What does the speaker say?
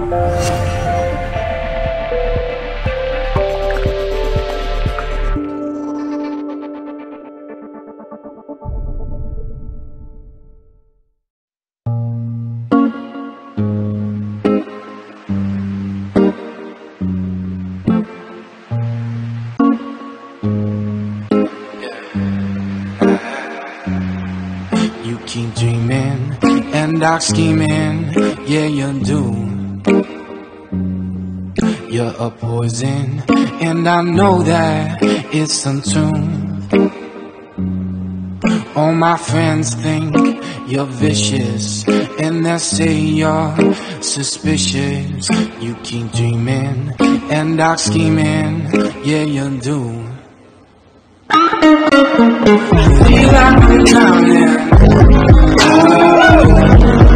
You keep dreaming and dark scheming, yeah you do. You're a poison and I know that it's untuned. All my friends think you're vicious and they say you're suspicious. You keep dreaming and dark scheming, yeah you do. Feel like I'm drowning.